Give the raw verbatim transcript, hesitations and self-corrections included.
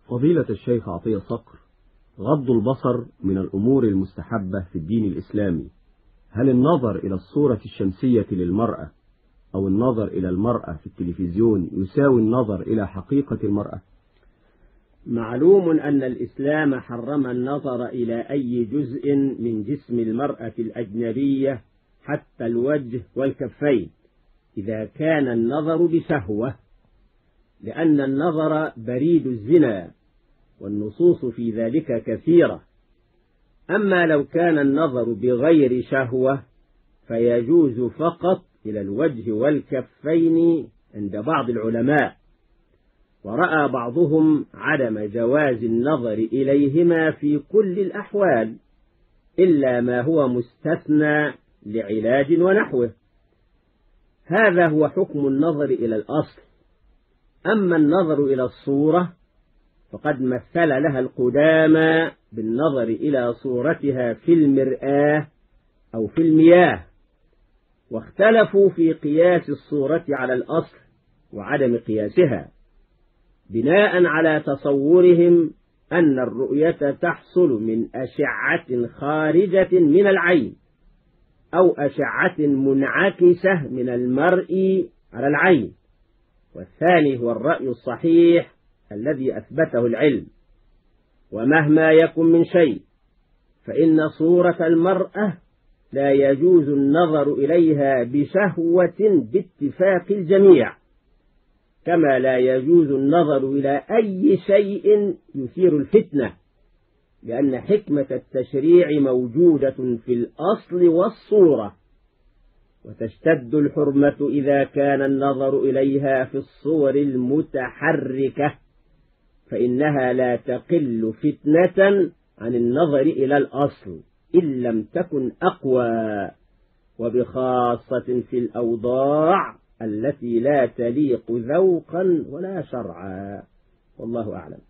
فضيلة الشيخ عطية صقر، غض البصر من الأمور المستحبة في الدين الإسلامي، هل النظر إلى الصورة الشمسية للمرأة أو النظر إلى المرأة في التلفزيون يساوي النظر إلى حقيقة المرأة؟ معلوم أن الإسلام حرم النظر إلى أي جزء من جسم المرأة الأجنبية حتى الوجه والكفين إذا كان النظر بشهوة، لأن النظر بريد الزنا والنصوص في ذلك كثيرة. أما لو كان النظر بغير شهوة فيجوز فقط إلى الوجه والكفين عند بعض العلماء، ورأى بعضهم عدم جواز النظر إليهما في كل الأحوال إلا ما هو مستثنى لعلاج ونحوه. هذا هو حكم النظر إلى الأصل. أما النظر إلى الصورة فقد مثل لها القدامى بالنظر إلى صورتها في المرآة أو في المياه، واختلفوا في قياس الصورة على الأصل وعدم قياسها، بناء على تصورهم أن الرؤية تحصل من أشعة خارجة من العين أو أشعة منعكسة من المرء على العين، والثاني هو الرأي الصحيح الذي أثبته العلم. ومهما يكن من شيء فإن صورة المرأة لا يجوز النظر إليها بشهوة باتفاق الجميع، كما لا يجوز النظر إلى أي شيء يثير الفتنة، لأن حكمة التشريع موجودة في الأصل والصورة، وتشتد الحرمة إذا كان النظر إليها في الصور المتحركة، فإنها لا تقل فتنة عن النظر إلى الأصل إن لم تكن أقوى، وبخاصة في الأوضاع التي لا تليق ذوقا ولا شرعا. والله أعلم.